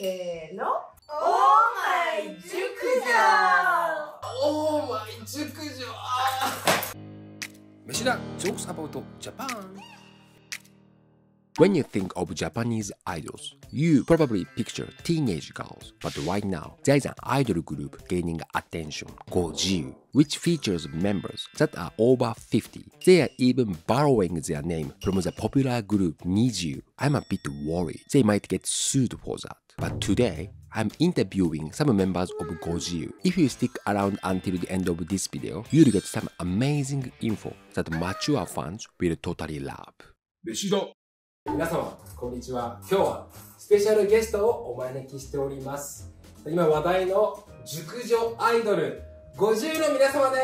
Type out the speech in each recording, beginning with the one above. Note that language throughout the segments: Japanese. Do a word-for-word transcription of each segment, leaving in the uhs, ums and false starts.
せーの。オーマイ熟女。 オーマイ熟女。Meshida jokes about Japan. When you think of Japanese idols, you probably picture teenage girls. But right now, there is an idol group gaining attention, Goju, which features members that are over fifty. They are even borrowing their name from the popular group Nijiu. I'm a bit worried they might get sued for that. But today, I'm interviewing some members of Goju. If you stick around until the end of this video, you'll get some amazing info that mature fans will totally love. Meshida. 皆様こんにちは。今日はスペシャルゲストをお招きしております。今話題の熟女アイドルごじゅうの皆様です。ありがとうございます。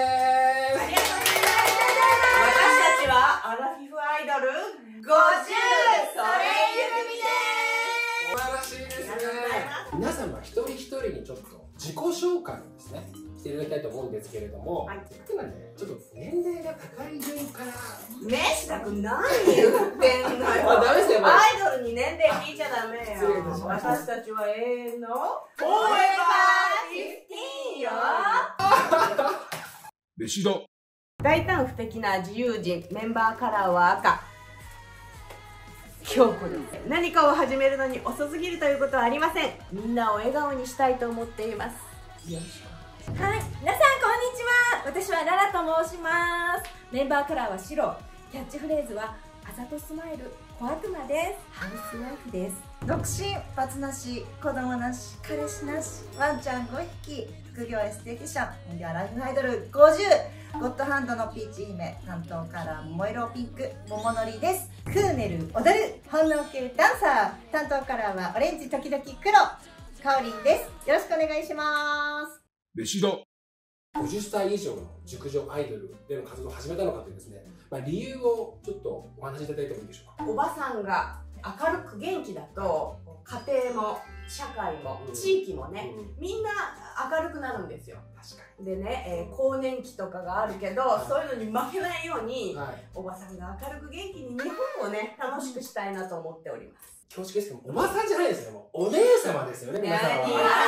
私たちはアラフィフアイドルごじゅうソレイユ組です。 素晴らしいですね。皆様一人一人にちょっと自己紹介をですねしていただきたいと思うんですけれども、はい、今ねちょっと年齢が高い順から Meshida君何言ってんのよ。 あ、ダメですよ。 アイドルに年齢聞いちゃダメよ。失礼いたしました。私たちは永遠のフォーエバーフィフティーンよ。 Meshida。 大胆不敵な自由人、メンバーカラーは赤。京子です。何かを始めるのに遅すぎるということはありません。みんなを笑顔にしたいと思っています。よろしく。 はい、皆さんこんにちは。私はララと申します。メンバーカラーは白。キャッチフレーズはあざとスマイル、小悪魔です。ハウスワイフです。 独身、バツなし、子供なし、彼氏なし、ワンちゃんごひき、副業エステティシャン、本業アラフィフアイドルごじゅう、ゴッドハンドのピーチ姫、担当カラー桃色ピンク、桃のりです。クーネル、踊る、本能系ダンサー、担当カラーはオレンジ時々黒、かおりんです。よろしくお願いします。 Meshida。ごじゅっさい以上の熟女アイドルでの活動を始めたのかというですね、まあ、理由をちょっとお話しいただいてもいいでしょうか。 おばさんが明るく元気だと家庭も社会も地域もね、うん、みんな明るくなるんですよ。 確かに。 でね、えー、更年期とかがあるけど、はい、そういうのに負けないように、はい、おばさんが明るく元気に日本をね楽しくしたいなと思っております。 恐縮ですけどおばさんじゃないですよ。もうお姉様ですよね。皆さんは。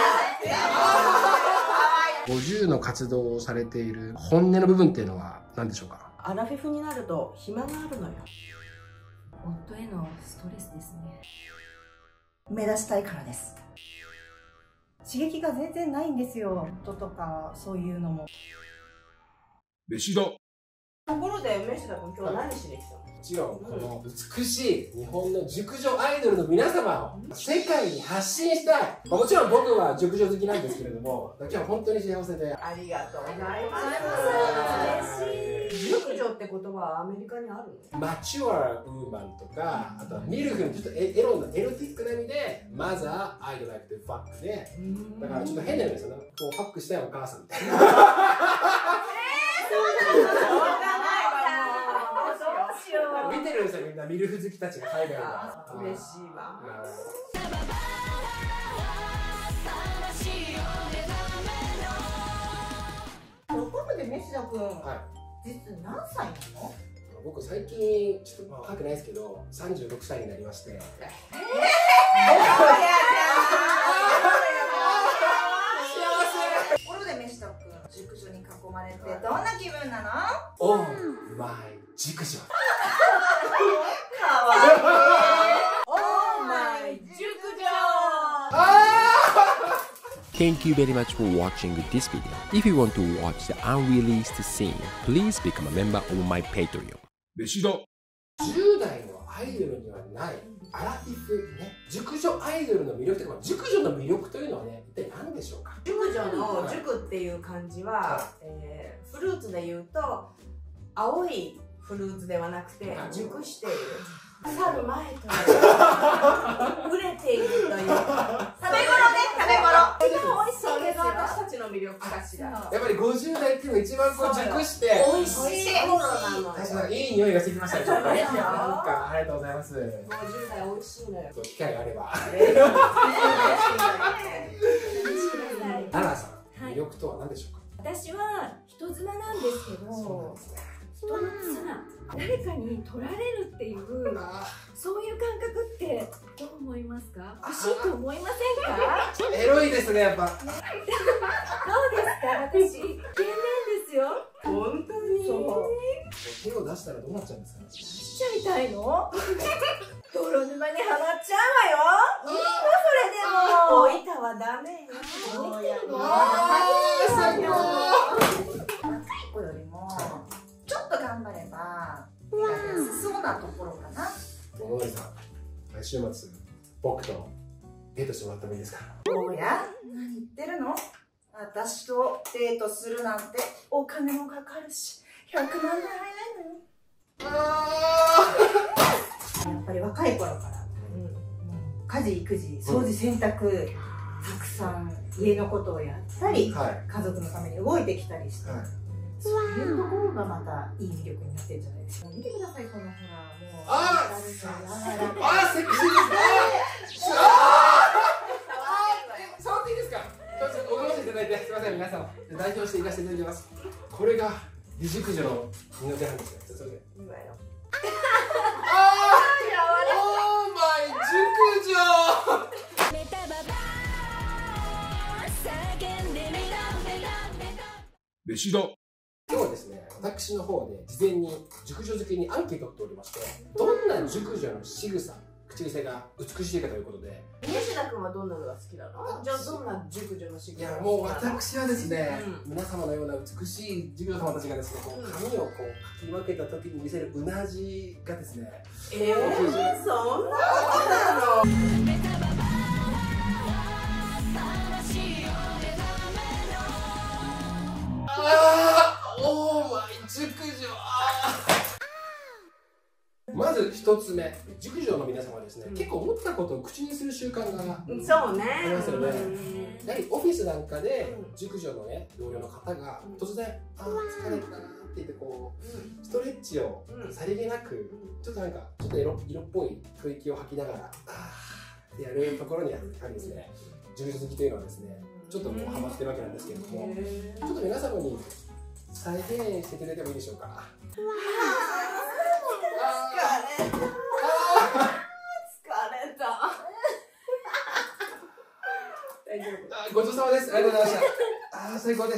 ごじゅうの活動をされている本音の部分っていうのは何でしょうか。 アラフィフになると暇があるのよ。 夫へのストレスですね。 目指したいからです。刺激が全然ないんですよ。夫とかそういうのも。 Meshida。 ところでMeshida君今日何しに来たの。 もちろんこの美しい日本の熟女アイドルの皆様を世界に発信したい。まあ、もちろん僕は熟女好きなんですけれども、今日は本当に幸せで。 ありがとうございます。嬉しい。熟女って言葉はアメリカにあるの？ マチュアウーマンとか、あとはミルクのちょっとエロのエロティックな意味で、マザー、アイドルライクでファックで、だからちょっと変な意味ですよね。こうファックしたいお母さんみたいな。えー、そうなの？見てるんですよ、みんなミルフ好きたちが海外が。 嬉しいわ。 ところでMeshida君、はい、実何歳なの？ 僕最近ちょっと若くないですけどさんじゅうろくさいになりまして。えー、 ところでMeshida君、熟女に囲まれてどんな気分なの？ オーマイ熟女。 かわいい。 オーマイ熟女。 Thank you very much for watching this video. If you want to watch the unreleased scene, please become a member of my Patreon. Meshida。じゅう代のアイドルにはないアラフィフね、熟女アイドルの魅力というか、熟女の魅力というのはね、一体何でしょうか。 熟女の熟っていう漢字は、はい、えー、フルーツで言うと青いフルーツではなくて熟している、腐る前という熟れているという食べ頃ね、 食べ頃。 美味しそうですよ。私たちの魅力かしら。 やっぱりごじゅう代っていうのが一番こう熟して美味しい頃なの。 確かにいい匂いがしてきましたね。なんかありがとうございます。ごじゅう代美味しいのよ。 機会があれば。ララさん、魅力とは何でしょうか。 私は人妻なんですけど、 人の綱、誰かに取られるっていうそういう感覚ってどう思いますか？欲しいと思いませんか？ エロいですね、やっぱ。 どうですか？私イケメンですよ。 本当にそう手を出したらどうなっちゃうんですかね。 しちゃいたいの？泥沼にはまっちゃうわよ。いいのそれでも。 置いたはダメよ。 置いてるの？ 最高。 若い子よりもちょっと頑張れば手が安そうなところかな。 桃則さん、来週末僕とデートしてもらってもいいですか？ おや、何言ってるの？私とデートするなんてお金もかかるしひゃくまん円早いのよ。やっぱり若い頃から、うん、もう家事育児掃除洗濯、たくさん家のことをやったり、 はい、 家族のために動いてきたりして、 はい、 そういうところがまたいい魅力になってるんじゃないですか。見てください、このほらもうあーああー、セクシーーですね。あー触っていいですか？ちょっとお話しいただいて、すみません、皆さん代表して行かせていただきます。これが美熟女の身の手半ですね。ちょっとそれで今よ。 あー、オーマイ熟女。 飯だ。 今日はですね、私の方で事前に熟女好きにアンケートを取っておりまして、どんな熟女の仕草、口癖が美しいかということで。 西田君はどんなのが好きなの？じゃあどんな熟女の仕草がいや、 好きなの？ もう私はですね、 うん皆様のような美しい熟女様たちがですね、こう髪をこうかき分けた時に見せるうなじがですね、 えー、そんなことなの？ あー、オーマイ熟女。あーまず一つ目、熟女の皆様はですね、 うん結構思ったことを口にする習慣がそうね。 ありますよねうんやはりオフィスなんかでうん熟女のね同僚の方がうん突然「あー疲れたな」って言ってこうストレッチをうんさりげなくちょっとなんかちょっと色色っぽい吐息を吐きながら「あー」ってやるところにやはりですね熟女好きというのはですねちょっとこうハマってるわけなんですけれどもへちょっと皆様に再現していただいてもいいでしょうか。あー疲れた。疲れた。大丈夫。 あーごちそうさまです。ありがとうございました。あー最高です。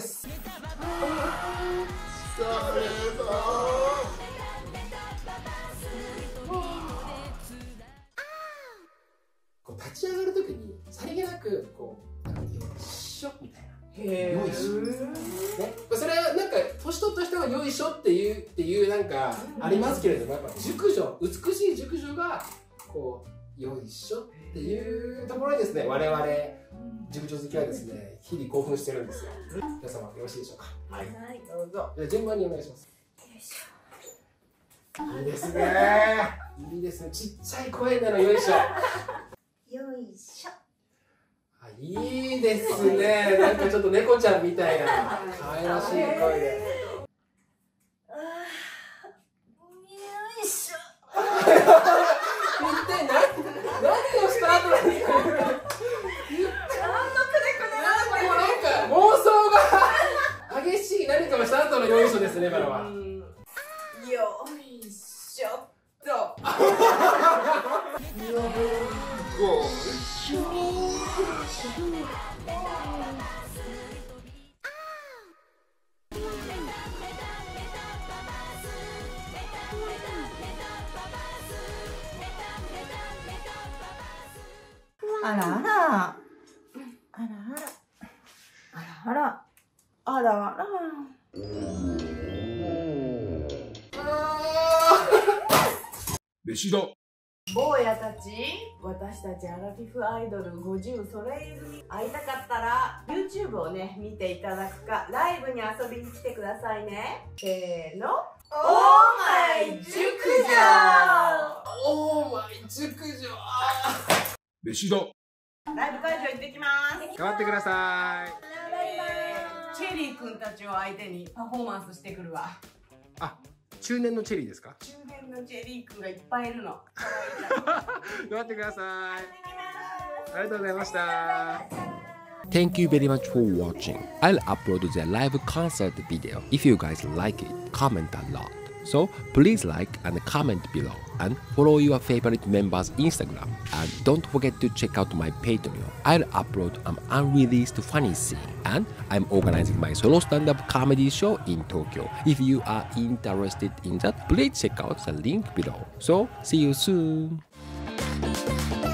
こう立ち上がるときにさりげなくこうなんかよいしょみたいな。 へよいしょね、それはなんか年取った人がよいしょっていうっていうなんかありますけれどもやっぱ熟女美しい熟女がこうよいしょっていうところにですね我々熟女好きはですね日々興奮してるんですよ。皆様よろしいでしょうか。 はい。どうぞ。 じゃあ順番にお願いします。 よいしいいですね。いいですね。ちっちゃい声でのよいしょ。 よいしょ。 あいいですね。なんかちょっと猫ちゃんみたいな可愛らしい声で。 あーよいしょ。 一体何何をした後にもうなんか妄想が激しい何かをした後のよいしょですね、今のは。 よいしょっと。 あらあら。あらあら。 あらあらあら。 飯だ。 坊やたち、私たちアラフィフアイドルごじゅうソレイユに会いたかったら YouTube をね見ていただくかライブに遊びに来てくださいね。せーの。オーマイ熟女。 オーマイ熟女。 飯だ。 ライブ会場行ってきます。 頑張ってください。 チェリーくんたちを相手にパフォーマンスしてくるわ。 あ、中年のチェリーですか？ 中年のチェリーくんがいっぱいいるの。 頑張ってください。ありがとうございました。 Thank you very much for watching. I'll upload the live concert video. If you guys like it, comment a lot. So please like and comment below and follow your favorite members' Instagram. And don't forget to check out my Patreon. I'll upload an unreleased funny scene. And I'm organizing my solo stand-up comedy show in Tokyo. If you are interested in that, please check out the link below. So see you soon.